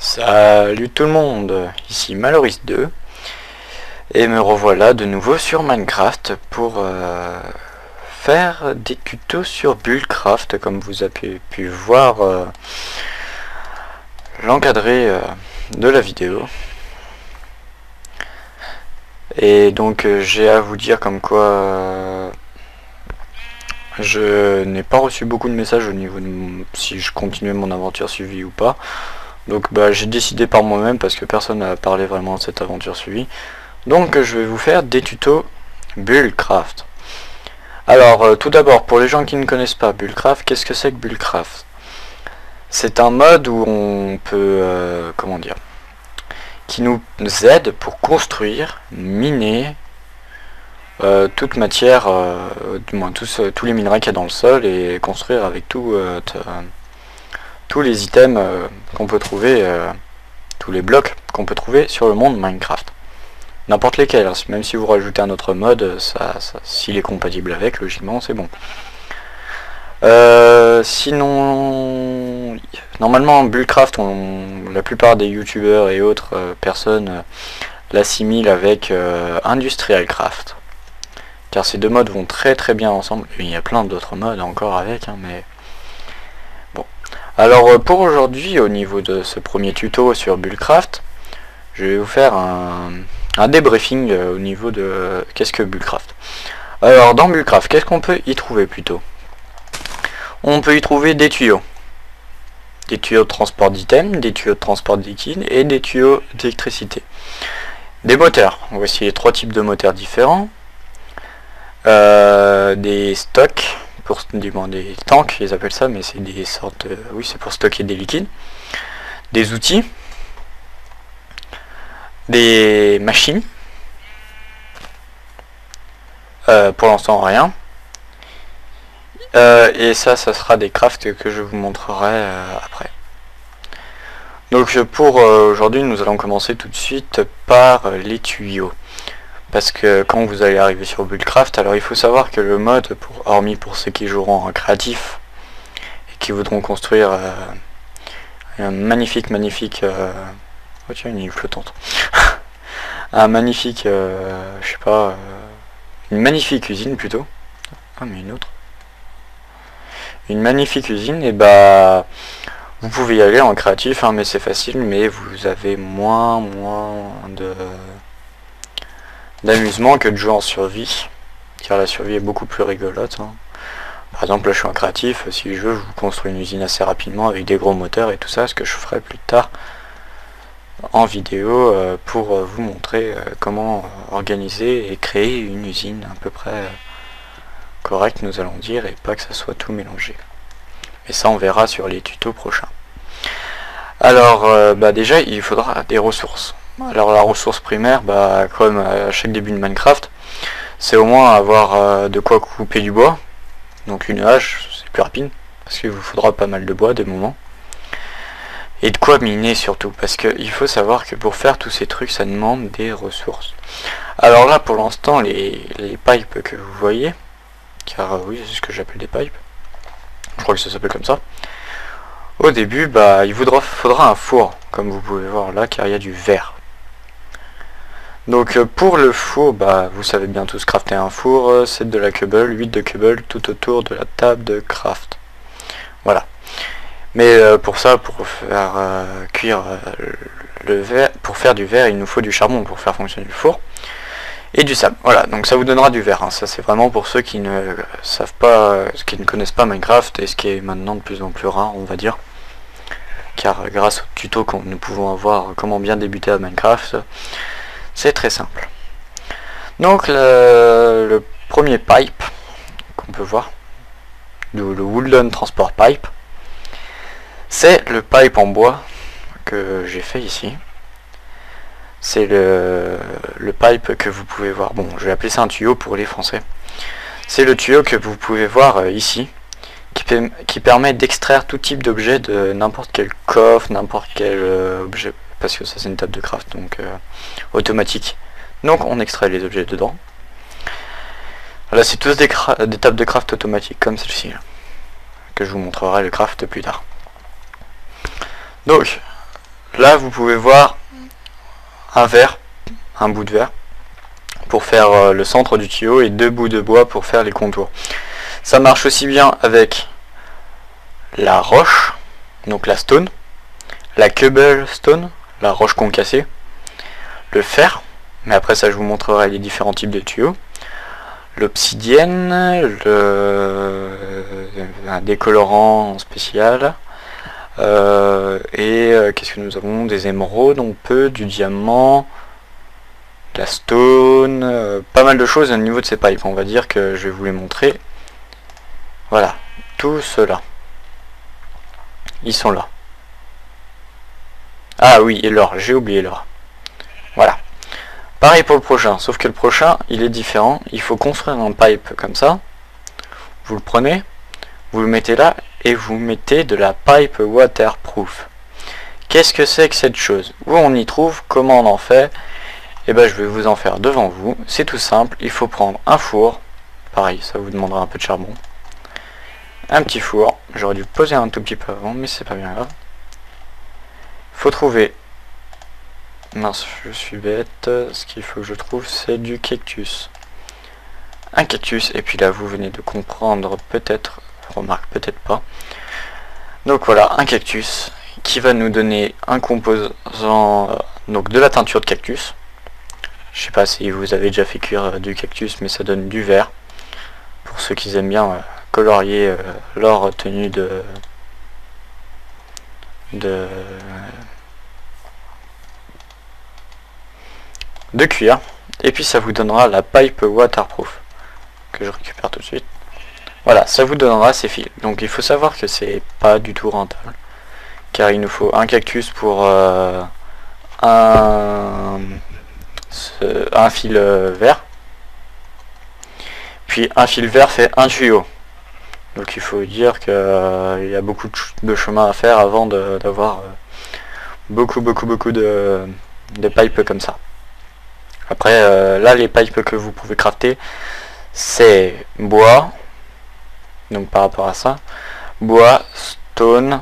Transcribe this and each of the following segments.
Salut tout le monde, ici Maloris2 et me revoilà de nouveau sur Minecraft pour faire des tutos sur Buildcraft. Comme vous avez pu voir l'encadré de la vidéo. Et donc j'ai à vous dire comme quoi je n'ai pas reçu beaucoup de messages au niveau de si je continuais mon aventure suivie ou pas. Donc j'ai décidé par moi-même parce que personne n'a parlé vraiment de cette aventure suivie. Donc je vais vous faire des tutos Buildcraft. Alors tout d'abord, pour les gens qui ne connaissent pas Buildcraft, qu'est-ce que c'est que Buildcraft? C'est un mode où on peut, comment dire, qui nous aide pour construire, miner toute matière, du moins tous les minerais qu'il y a dans le sol, et construire avec tous les items qu'on peut trouver, tous les blocs qu'on peut trouver sur le monde Minecraft. N'importe lesquels, hein. Même si vous rajoutez un autre mode, s'il est compatible avec, logiquement c'est bon. Sinon, normalement Buildcraft, la plupart des youtubeurs et autres personnes l'assimilent avec Industrial Craft, car ces deux modes vont très très bien ensemble. Il y a plein d'autres modes encore avec, hein, mais bon. Alors pour aujourd'hui, au niveau de ce premier tuto sur Buildcraft, je vais vous faire un débriefing au niveau de qu'est-ce que Buildcraft. Alors dans Buildcraft, qu'est-ce qu'on peut y trouver plutôt? On peut y trouver des tuyaux de transport d'items, des tuyaux de transport de liquide et des tuyaux d'électricité. Des moteurs, voici les trois types de moteurs différents. Des stocks, des tanks ils appellent ça, mais c'est des sortes oui, c'est pour stocker des liquides. Des outils, des machines, pour l'instant rien, et ça sera des crafts que je vous montrerai après. Donc pour aujourd'hui, nous allons commencer tout de suite par les tuyaux, parce que quand vous allez arriver sur Buildcraft, alors il faut savoir que le mode, hormis pour ceux qui joueront en créatif et qui voudront construire un magnifique oh tiens, une île flottante un magnifique je sais pas, une magnifique usine plutôt, ah mais une magnifique usine, et vous pouvez y aller en créatif, hein, mais c'est facile, mais vous avez moins d'amusement que de jouer en survie, car la survie est beaucoup plus rigolote, hein. Par exemple là je suis en créatif, si je veux je vous construis une usine assez rapidement avec des gros moteurs et tout ça, ce que je ferai plus tard en vidéo pour vous montrer comment organiser et créer une usine à peu près correcte, nous allons dire, et pas que ça soit tout mélangé. Et ça on verra sur les tutos prochains. Alors déjà il faudra des ressources. Alors la ressource primaire, comme à chaque début de Minecraft, c'est au moins avoir de quoi couper du bois. Donc une hache, c'est plus rapide, parce qu'il vous faudra pas mal de bois des moments. Et de quoi miner surtout, parce qu'il faut savoir que pour faire tous ces trucs, ça demande des ressources. Alors là, pour l'instant, les pipes que vous voyez, car oui, c'est ce que j'appelle des pipes, je crois que ça s'appelle comme ça. Au début, il faudra un four, comme vous pouvez voir là, car il y a du verre. Donc pour le four, vous savez bien tous crafter un four, 7 de la cobble, 8 de cobble tout autour de la table de craft. Voilà. Mais pour ça, pour faire cuire le verre, pour faire du verre, il nous faut du charbon pour faire fonctionner le four. Et du sable. Voilà, donc ça vous donnera du verre, hein. Ça c'est vraiment pour ceux qui ne savent pas, qui ne connaissent pas Minecraft, et ce qui est maintenant de plus en plus rare, on va dire. Car grâce au tuto que nous pouvons avoir comment bien débuter à Minecraft, c'est très simple. Donc le premier pipe qu'on peut voir, le Wooden Transport Pipe, c'est le pipe en bois que j'ai fait ici. C'est le pipe que vous pouvez voir. Bon, je vais appeler ça un tuyau pour les français. C'est le tuyau que vous pouvez voir ici, qui permet d'extraire tout type d'objet de n'importe quel coffre, n'importe quel objet, parce que ça c'est une table de craft, donc automatique. Donc on extrait les objets dedans. Là c'est tous des tables de craft automatiques, comme celle-ci, que je vous montrerai le craft plus tard. Donc là vous pouvez voir un verre, un bout de verre pour faire le centre du tuyau et 2 bouts de bois pour faire les contours. Ça marche aussi bien avec la roche, donc la stone, la cobblestone, la roche concassée, le fer, mais après ça je vous montrerai les différents types de tuyaux, l'obsidienne, un décolorant spécial, qu'est-ce que nous avons, des émeraudes, on peut, du diamant, de la stone, pas mal de choses au niveau de ces pipes. On va dire que je vais vous les montrer. Voilà, tout cela. Ils sont là. Ah oui, et l'or, j'ai oublié l'or. Voilà. Pareil pour le prochain, sauf que le prochain, il est différent. Il faut construire un pipe comme ça. Vous le prenez, vous le mettez là, et vous mettez de la pipe waterproof. Qu'est-ce que c'est que cette chose? Où on y trouve? Comment on en fait? Et ben je vais vous en faire devant vous. C'est tout simple, il faut prendre un four. Pareil, ça vous demandera un peu de charbon. Un petit four. J'aurais dû le poser un tout petit peu avant, mais c'est pas bien grave. Faut trouver... Mince, je suis bête. Ce qu'il faut que je trouve, c'est du cactus. Un cactus, et puis là, vous venez de comprendre peut-être, remarque peut-être pas. Donc voilà, un cactus qui va nous donner un composant, donc de la teinture de cactus. Je sais pas si vous avez déjà fait cuire du cactus, mais ça donne du vert. Pour ceux qui aiment bien colorier leur tenue de cuir. Et puis ça vous donnera la pipe waterproof que je récupère tout de suite. Voilà, ça vous donnera ces fils. Donc il faut savoir que c'est pas du tout rentable, car il nous faut un cactus pour un fil vert, puis un fil vert fait un tuyau. Donc il faut dire qu'il y a beaucoup de chemin à faire avant d'avoir beaucoup de pipes comme ça. Après là, les pipes que vous pouvez crafter, c'est bois, donc par rapport à ça, bois, stone,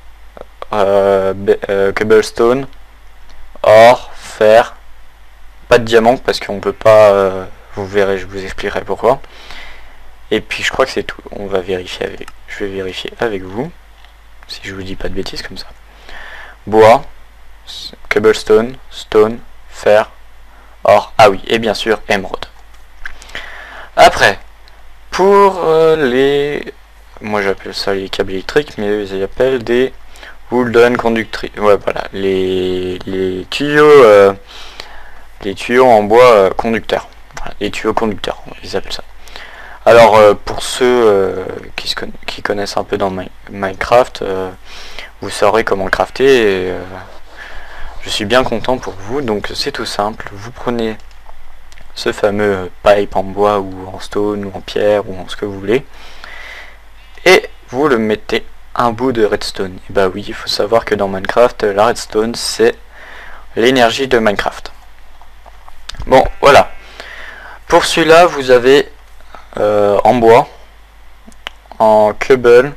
cobblestone, or, fer, pas de diamant parce qu'on peut pas, vous verrez, je vous expliquerai pourquoi. Et puis je crois que c'est tout. On va vérifier avec, je vais vérifier avec vous si je vous dis pas de bêtises comme ça. Bois, cobblestone, stone, fer, or, ah oui, et bien sûr émeraude. Après, pour les, moi j'appelle ça les câbles électriques, mais eux ils appellent des wooden conductrices. Ouais, voilà, les tuyaux en bois conducteurs. Voilà, les tuyaux conducteurs, ils appellent ça. Alors pour ceux qui connaissent un peu dans Minecraft, vous saurez comment le crafter. Et, je suis bien content pour vous. Donc c'est tout simple. Vous prenez ce fameux pipe en bois ou en stone ou en pierre ou en ce que vous voulez, et vous le mettez un bout de redstone. Et bah oui, il faut savoir que dans Minecraft, la redstone c'est l'énergie de Minecraft. Bon, voilà. Pour celui-là, vous avez en bois, en cobblestone,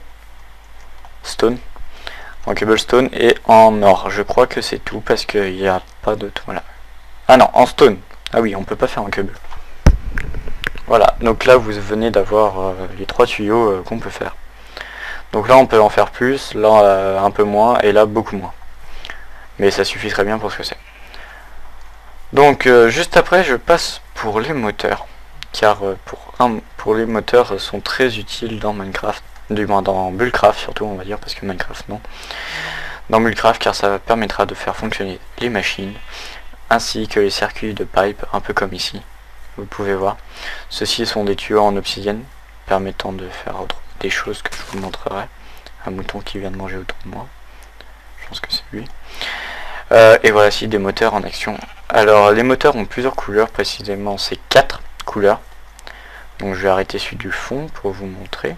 et en or. Je crois que c'est tout parce qu'il n'y a pas d'autre. Voilà. Ah non, en stone. Ah oui, on peut pas faire un cobble. Voilà, donc là vous venez d'avoir les 3 tuyaux qu'on peut faire. Donc là on peut en faire plus, là un peu moins, et là beaucoup moins. Mais ça suffit très bien pour ce que c'est. Donc juste après je passe pour les moteurs. Car pour les moteurs sont très utiles dans Minecraft. Du moins dans Buildcraft surtout on va dire, parce que Minecraft non. Dans Buildcraft, car ça permettra de faire fonctionner les machines, ainsi que les circuits de pipe, un peu comme ici. Vous pouvez voir. Ceux-ci sont des tuyaux en obsidienne, permettant de faire des choses que je vous montrerai. Un mouton qui vient de manger autour de moi. Je pense que c'est lui. Et voilà ici des moteurs en action. Alors les moteurs ont plusieurs couleurs, précisément c'est 4 couleurs. Donc je vais arrêter celui du fond pour vous montrer.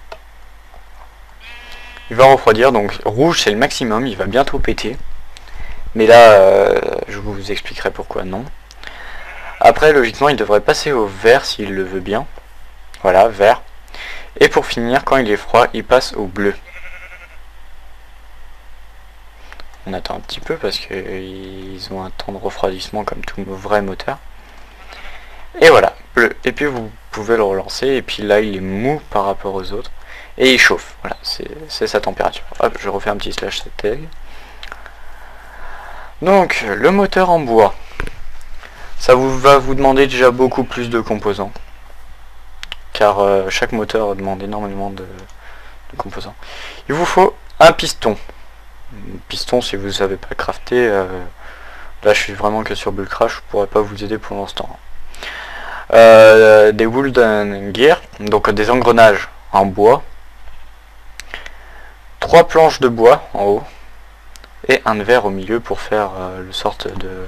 Il va refroidir, donc rouge c'est le maximum, il va bientôt péter. Mais là, je vous expliquerai pourquoi non. Après, logiquement, il devrait passer au vert s'il le veut bien. Voilà, vert. Et pour finir, quand il est froid, il passe au bleu. On attend un petit peu parce qu'ils ont un temps de refroidissement comme tout vrai moteur. Et voilà, et puis vous pouvez le relancer, et puis là il est mou par rapport aux autres, et il chauffe, voilà, c'est sa température. Hop, je refais un petit slash tag. Donc, le moteur en bois, ça va vous demander déjà beaucoup plus de composants, car chaque moteur demande énormément de composants. Il vous faut un piston. Piston, si vous ne savez pas crafter, là je suis vraiment que sur Bullcrash, je pourrais pas vous aider pour l'instant. Des wooden gear, donc des engrenages en bois, 3 planches de bois en haut, et un verre au milieu pour faire le sorte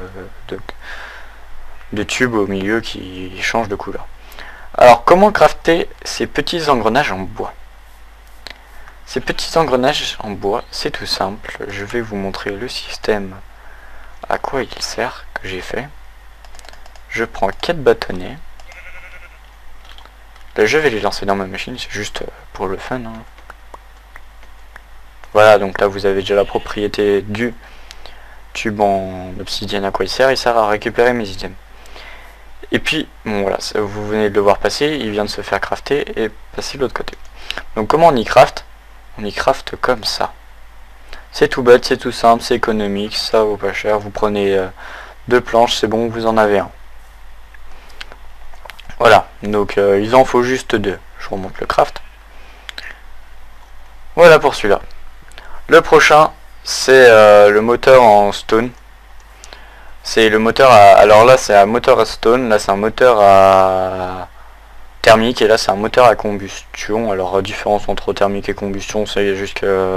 de tube au milieu qui change de couleur. Alors comment crafter ces petits engrenages en bois? Ces petits engrenages en bois, c'est tout simple. Je vais vous montrer le système, à quoi il sert, que j'ai fait. Je prends 4 bâtonnets. Là, je vais les lancer dans ma machine, c'est juste pour le fun. Hein. Voilà, donc là vous avez déjà la propriété du tube en obsidienne, à quoi il sert à récupérer mes items. Et puis, bon voilà, vous venez de le voir passer, il vient de se faire crafter et passer de l'autre côté. Donc comment on y craft? On y craft comme ça. C'est tout bête, c'est tout simple, c'est économique, ça vaut pas cher. Vous prenez 2 planches, c'est bon, vous en avez un. Voilà, donc il en faut juste 2. Je remonte le craft. Voilà pour celui-là. Le prochain, c'est le moteur en stone. C'est le moteur à... Alors là, c'est un moteur à stone. Là, c'est un moteur à thermique. Et là, c'est un moteur à combustion. Alors, différence entre thermique et combustion, c'est juste que...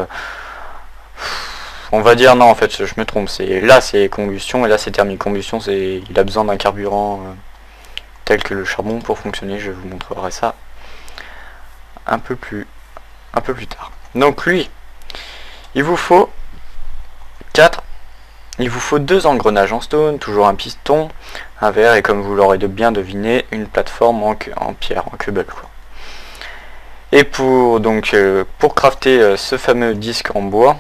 On va dire, non, en fait, je me trompe. Là, c'est combustion et là, c'est thermique. Combustion, il a besoin d'un carburant tel que le charbon pour fonctionner. Je vous montrerai ça un peu plus tard. Donc, lui... Il vous faut 2 engrenages en stone, toujours un piston, un verre et comme vous l'aurez bien deviné, une plateforme en pierre, en cobble quoi. Et pour crafter ce fameux disque en bois,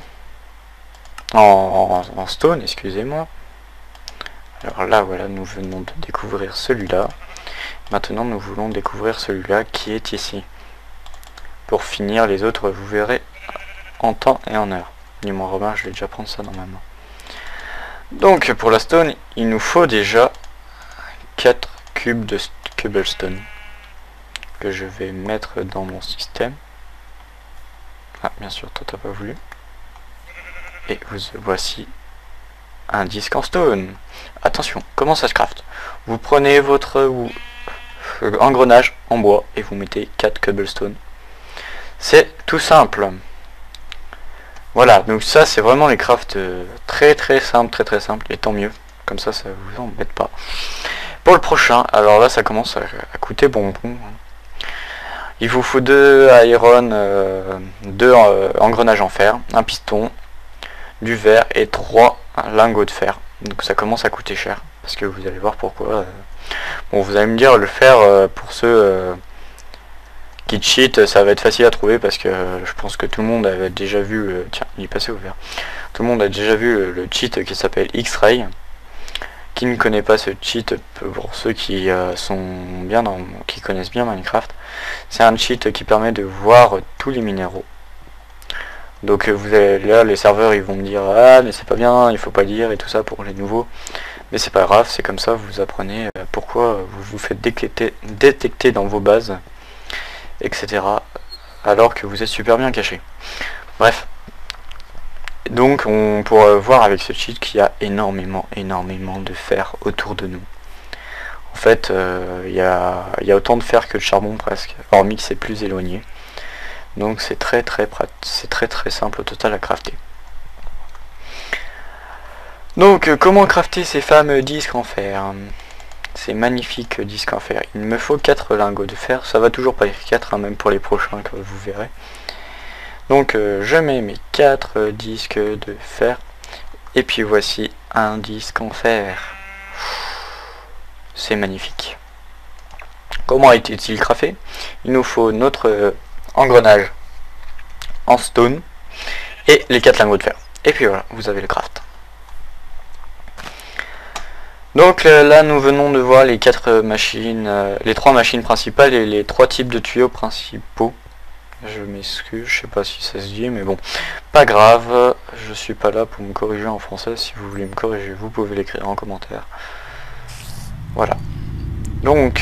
en stone, excusez-moi. Alors là voilà, nous venons de découvrir celui-là. Maintenant nous voulons découvrir celui-là qui est ici. Pour finir les autres, vous verrez en temps et en heure. Du moins remarque, je vais déjà prendre ça dans ma main. Donc pour la stone, il nous faut déjà 4 cubes de cobblestone que je vais mettre dans mon système. Ah bien sûr, toi t'as pas voulu. Et voici un disque en stone. Attention, comment ça se craft? Vous prenez votre engrenage en bois et vous mettez 4 cobblestone. C'est tout simple. Voilà, donc ça c'est vraiment les crafts très simple, très simple, et tant mieux, comme ça vous embête pas. Pour le prochain, alors là ça commence à coûter bonbon. Il vous faut 2 iron, 2 engrenages en fer, un piston, du verre et 3 lingots de fer. Donc ça commence à coûter cher, parce que vous allez voir pourquoi. Bon, vous allez me dire, le fer, pour ceux... qui cheat, ça va être facile à trouver parce que je pense que tout le monde avait déjà vu, tiens, il est passé au vert. Tout le monde a déjà vu le cheat qui s'appelle X-Ray. Qui ne connaît pas ce cheat, pour ceux qui qui connaissent bien Minecraft, c'est un cheat qui permet de voir tous les minéraux. Donc vous allez, là les serveurs ils vont me dire ah mais c'est pas bien, il faut pas lire et tout ça pour les nouveaux. Mais c'est pas grave, c'est comme ça, vous apprenez pourquoi vous vous faites détecter dans vos bases, etc. alors que vous êtes super bien caché. Bref. Donc on pourra voir avec ce cheat qu'il y a énormément de fer autour de nous. En fait, il y a autant de fer que de charbon presque, hormis que c'est plus éloigné. Donc c'est très simple au total à crafter. Donc comment crafter ces fameux disques en fer? Ces magnifiques disques en fer. Il me faut 4 lingots de fer, ça va toujours pas être 4, hein, même pour les prochains que vous verrez. Donc je mets mes 4 disques de fer, et puis voici un disque en fer. C'est magnifique. Comment est-il crafté? Il nous faut notre engrenage en stone et les 4 lingots de fer. Et puis voilà, vous avez le craft. Donc là nous venons de voir les 4 machines, les 3 machines principales et les 3 types de tuyaux principaux. Je m'excuse, je sais pas si ça se dit, mais bon, pas grave, je suis pas là pour me corriger en français. Si vous voulez me corriger, vous pouvez l'écrire en commentaire. Voilà. Donc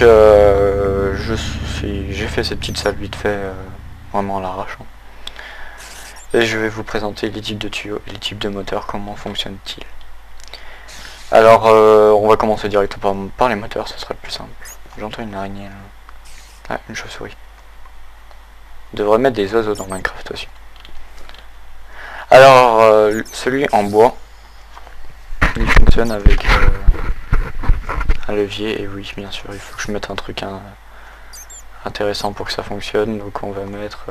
j'ai fait cette petite salle vite fait, vraiment à l'arrache. Et je vais vous présenter les types de tuyaux et les types de moteurs, comment fonctionnent-ils. Alors on va commencer directement par les moteurs, ce sera le plus simple. J'entends une araignée là. Ah, une chauve-souris. On devrait mettre des oiseaux dans Minecraft aussi. Alors celui en bois, il fonctionne avec un levier, et oui bien sûr il faut que je mette un truc intéressant pour que ça fonctionne, donc on va mettre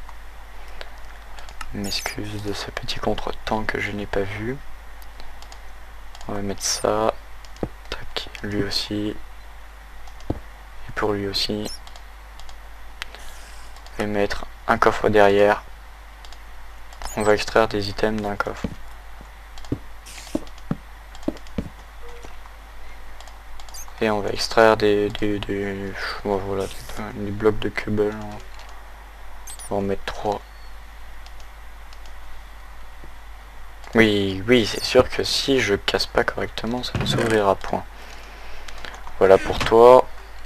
m'excuse de ce petit contretemps que je n'ai pas vu. On va mettre ça, tac, lui aussi, et pour lui aussi, et mettre un coffre derrière. On va extraire des items d'un coffre. Et on va extraire des blocs de cobble. On va en mettre 3. Oui, c'est sûr que si je casse pas correctement, ça ne s'ouvrira point. Voilà pour toi.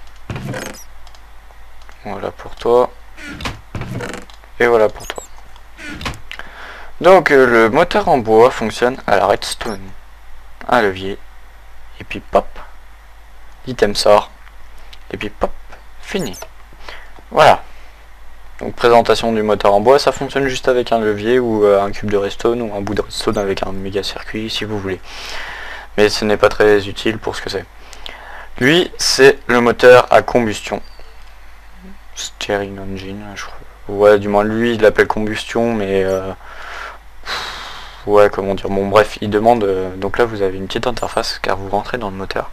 Voilà pour toi. Et voilà pour toi. Donc le moteur en bois fonctionne à la redstone. Un levier. Et puis pop. L'item sort. Et puis pop. Fini. Voilà. Donc présentation du moteur en bois, ça fonctionne juste avec un levier ou un cube de redstone ou un bout de redstone avec un méga circuit si vous voulez. Mais ce n'est pas très utile pour ce que c'est. Lui, c'est le moteur à combustion. Steering engine, je crois. Ouais, du moins lui, il l'appelle combustion, mais ouais, comment dire. Bon, bref, il demande. Donc là, vous avez une petite interface car vous rentrez dans le moteur.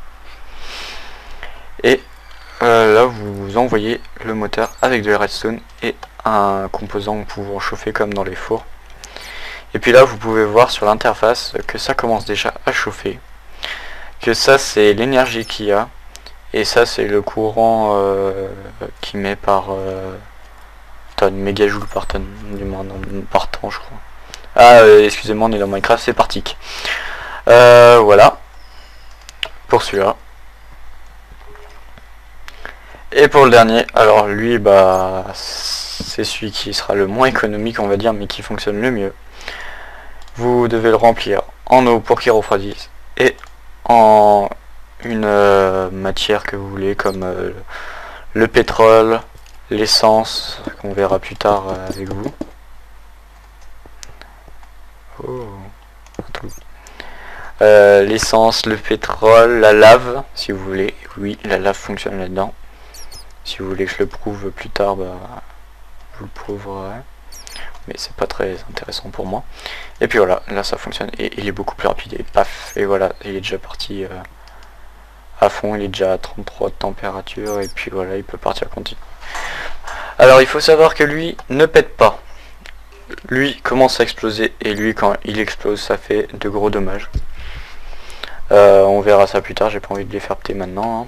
Et là vous envoyez le moteur avec de la redstone et un composant pouvant chauffer comme dans les fours. Et puis là vous pouvez voir sur l'interface que ça commence déjà à chauffer, que ça c'est l'énergie qu'il y a, et ça c'est le courant qui met par tonne, mégajoules par tonne, du moins par temps je crois. Ah excusez-moi, on est dans Minecraft, c'est parti. Voilà pour celui-là. Et pour le dernier, alors lui, bah, c'est celui qui sera le moins économique, on va dire, mais qui fonctionne le mieux. Vous devez le remplir en eau pour qu'il refroidisse et en une matière que vous voulez, comme le pétrole, l'essence, qu'on verra plus tard avec vous. Oh. L'essence, le pétrole, la lave, si vous voulez. Oui, la lave fonctionne là-dedans. Si vous voulez que je le prouve plus tard, bah, je vous le prouverai. Mais c'est pas très intéressant pour moi. Et puis voilà, là ça fonctionne. Et il est beaucoup plus rapide. Et paf, et voilà, il est déjà parti à fond. Il est déjà à 33 de température. Et puis voilà, il peut partir continu. Alors il faut savoir que lui ne pète pas. Lui commence à exploser. Et lui, quand il explose, ça fait de gros dommages. On verra ça plus tard. J'ai pas envie de les faire péter maintenant. Hein.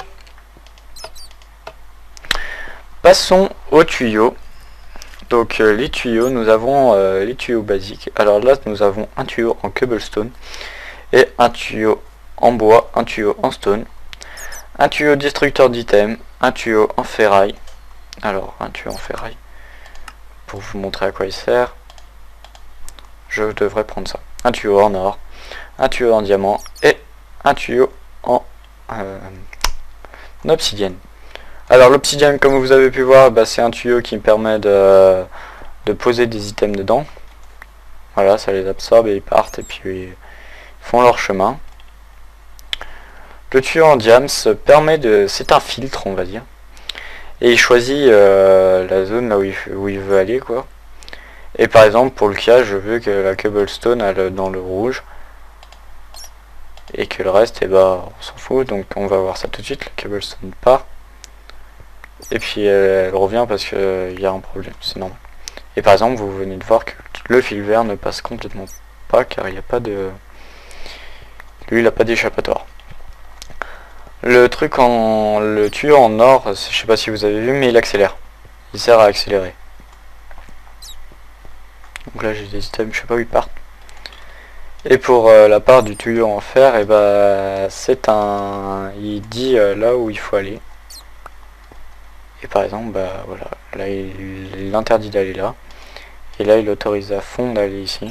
Passons aux tuyaux. Donc les tuyaux, nous avons les tuyaux basiques. Alors là nous avons un tuyau en cobblestone et un tuyau en bois, un tuyau en stone, un tuyau destructeur d'items, un tuyau en ferraille. Alors un tuyau en ferraille, pour vous montrer à quoi il sert, je devrais prendre ça. Un tuyau en or, un tuyau en diamant et un tuyau en obsidienne. Alors l'obsidienne, comme vous avez pu voir, bah, c'est un tuyau qui me permet de poser des items dedans. Voilà, ça les absorbe et ils partent et puis ils font leur chemin. Le tuyau en diams permet de... c'est un filtre on va dire. Et il choisit la zone là où il veut aller quoi. Et par exemple pour le cas je veux que la cobblestone aille dans le rouge. Et que le reste, eh ben, on s'en fout. Donc on va voir ça tout de suite, la cobblestone part. Et puis elle revient parce qu'il y a un problème, c'est normal. Et par exemple vous venez de voir que le fil vert ne passe complètement pas car il n'y a pas de... Lui il a pas d'échappatoire. Le truc le tuyau en or, je sais pas si vous avez vu, mais il accélère. Il sert à accélérer. Donc là j'ai des items, je sais pas où ils partent. Et pour la part du tuyau en fer, et bah c'est un... il dit là où il faut aller. Et par exemple, bah voilà, là il interdit d'aller là. Et là il autorise à fond d'aller ici.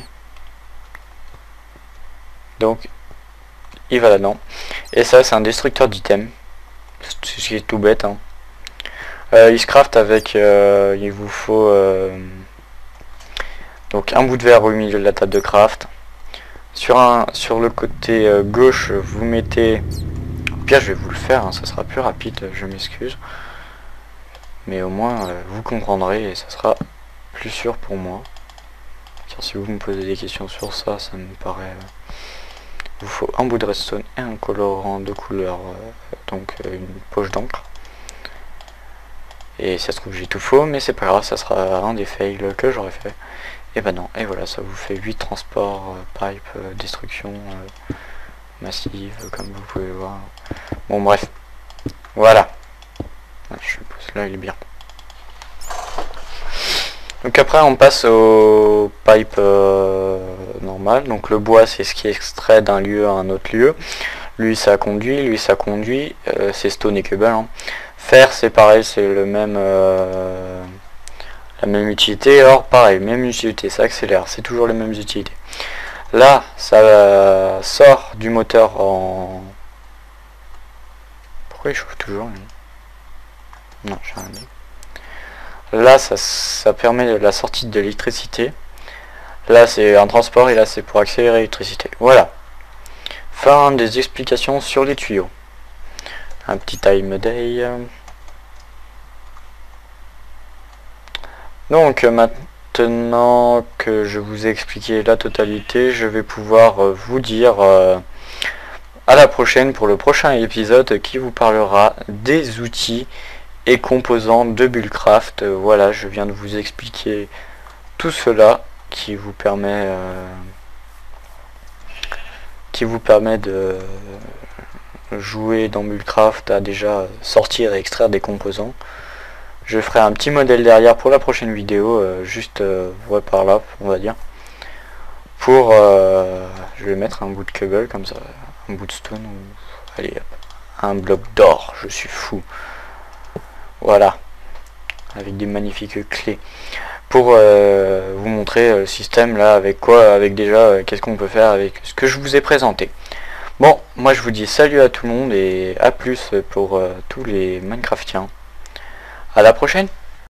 Donc il va là-dedans. Et ça c'est un destructeur d'items. Ce qui est tout bête, hein. Il se craft avec... il vous faut... donc un bout de verre au milieu de la table de craft. Sur le côté gauche, vous mettez... Au pire, je vais vous le faire, hein, ça sera plus rapide, je m'excuse. Mais au moins, vous comprendrez et ça sera plus sûr pour moi. Car si vous me posez des questions sur ça, ça me paraît... il vous faut un bout de redstone et un colorant de couleur, donc une poche d'encre. Et ça se trouve j'ai tout faux, mais c'est pas grave, ça sera un des fails que j'aurais fait. Et ben non, et voilà, ça vous fait 8 transports, pipe, destruction massive, comme vous pouvez le voir. Bon bref, voilà. Je pose là, il est bien. Donc après on passe au pipe normal. Donc le bois c'est ce qui est extrait d'un lieu à un autre lieu. Lui ça conduit, c'est stone et cobble, hein. Fer c'est pareil, c'est le même la même utilité. Or pareil, même utilité, ça accélère, c'est toujours les mêmes utilités. Là ça sort du moteur en... Pourquoi il chauffe toujours lui? Non, j'ai rien dit. Là ça permet la sortie de l'électricité. Là c'est un transport et là c'est pour accélérer l'électricité. Voilà. Fin des explications sur les tuyaux. Un petit time day. Donc maintenant que je vous ai expliqué la totalité, je vais pouvoir vous dire à la prochaine pour le prochain épisode qui vous parlera des outils et composants de Buildcraft. Voilà, je viens de vous expliquer tout cela qui vous permet de jouer dans Buildcraft, à déjà sortir et extraire des composants. Je ferai un petit modèle derrière pour la prochaine vidéo, juste ouais, par là on va dire. Pour je vais mettre un bout de cobble comme ça, un bout de stone, allez hop, un bloc d'or, je suis fou. Voilà, avec des magnifiques clés. Pour vous montrer le système là, avec quoi, avec déjà qu'est-ce qu'on peut faire avec ce que je vous ai présenté. Bon, moi je vous dis salut à tout le monde et à plus pour tous les Minecraftiens. À la prochaine.